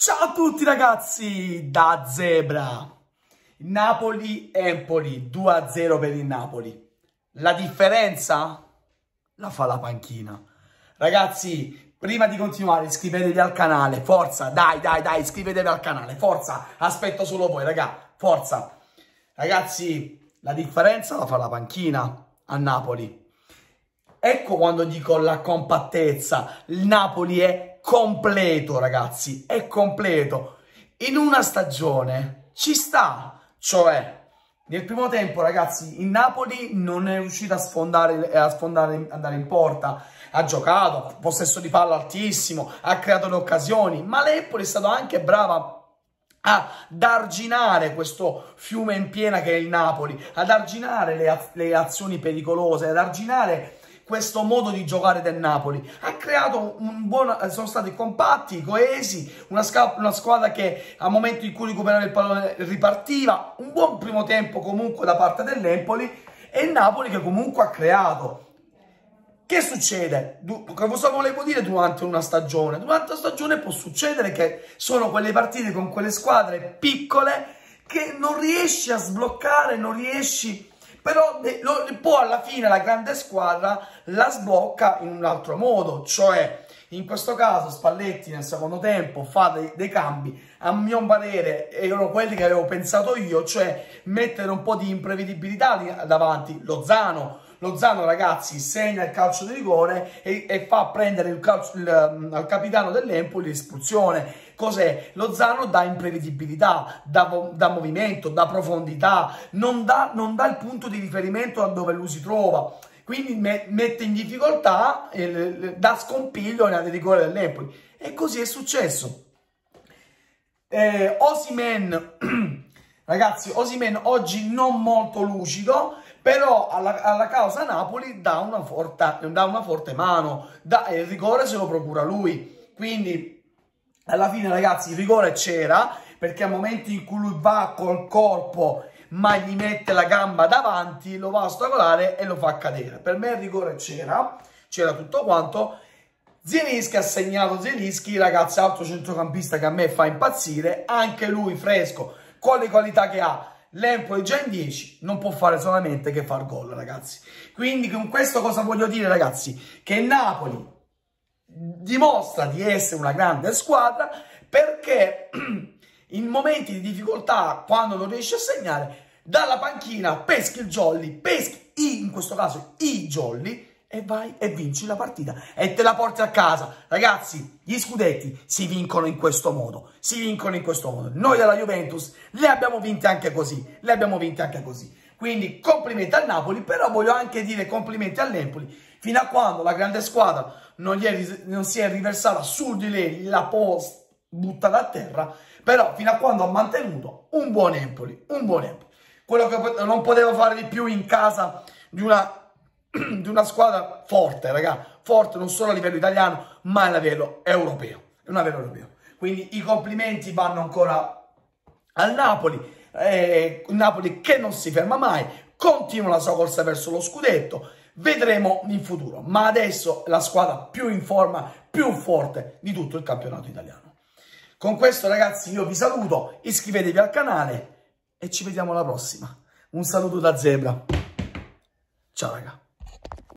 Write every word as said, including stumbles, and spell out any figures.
Ciao a tutti ragazzi, da Zebra. Napoli-Empoli, due a zero per il Napoli. La differenza la fa la panchina. Ragazzi, prima di continuare iscrivetevi al canale, forza, dai, dai, dai, iscrivetevi al canale, forza, aspetto solo voi, raga, forza. Ragazzi, la differenza la fa la panchina a Napoli. Ecco quando dico la compattezza, il Napoli è completo, ragazzi, è completo. In una stagione ci sta, cioè nel primo tempo, ragazzi, il Napoli non è riuscito a sfondare, a sfondare, andare in porta, ha giocato, possesso di palla altissimo, ha creato le occasioni, ma l'Empoli è stato anche brava ad arginare questo fiume in piena che è il Napoli, ad arginare le, le azioni pericolose, ad arginare questo modo di giocare del Napoli. Ha creato un buon, sono stati compatti, coesi, una, una squadra che a momenti in cui recuperava il pallone ripartiva, un buon primo tempo comunque da parte dell'Empoli e il Napoli che comunque ha creato. Che succede? Cosa volevo dire durante una stagione? Durante una stagione può succedere che sono quelle partite con quelle squadre piccole che non riesci a sbloccare, non riesci... Però poi alla fine la grande squadra la sblocca in un altro modo, cioè in questo caso Spalletti nel secondo tempo fa dei, dei cambi, a mio parere erano quelli che avevo pensato io, cioè mettere un po' di imprevedibilità davanti. Lozano, Lozano ragazzi segna il calcio di rigore e, e fa prendere il calcio, il, al capitano dell'Empoli l'espulsione. Cos'è? Lozano dà imprevedibilità, dà, dà movimento, dà profondità, non dà, non dà il punto di riferimento a dove lui si trova. Quindi me, mette in difficoltà, eh, dà scompiglio nel rigore dell'Empoli. E così è successo. Eh, Osimhen, ragazzi, Osimhen oggi non molto lucido, però alla, alla causa Napoli dà una forte, dà una forte mano, dà, il rigore se lo procura lui. Quindi... alla fine ragazzi il rigore c'era, perché a momenti in cui lui va col corpo ma gli mette la gamba davanti, lo va a ostacolare e lo fa cadere. Per me il rigore c'era, c'era tutto quanto. Zielinski ha segnato, Zielinski ragazzi, altro centrocampista che a me fa impazzire, anche lui fresco, con le qualità che ha. L'Empoli già in dieci, non può fare solamente che far gol ragazzi. Quindi con questo cosa voglio dire ragazzi? Che il Napoli dimostra di essere una grande squadra perché in momenti di difficoltà, quando non riesci a segnare, dalla panchina peschi il jolly, peschi i, in questo caso i jolly e vai e vinci la partita e te la porti a casa. Ragazzi, gli scudetti si vincono in questo modo, si vincono in questo modo. Noi della Juventus le abbiamo vinte anche così, le abbiamo vinte anche così. Quindi complimenti al Napoli, però voglio anche dire complimenti all'Empoli, fino a quando la grande squadra non, gli è, non si è riversata su di lei, la post buttata a terra, però fino a quando ha mantenuto un buon Empoli, un buon Empoli. Quello che non poteva fare di più in casa di una, di una squadra forte, raga, forte non solo a livello italiano, ma a livello europeo, a livello europeo. Quindi i complimenti vanno ancora al Napoli, eh, Napoli che non si ferma mai, continua la sua corsa verso lo scudetto. Vedremo in futuro, ma adesso è la squadra più in forma, più forte di tutto il campionato italiano. Con questo ragazzi io vi saluto, iscrivetevi al canale e ci vediamo alla prossima. Un saluto da Zebra. Ciao raga.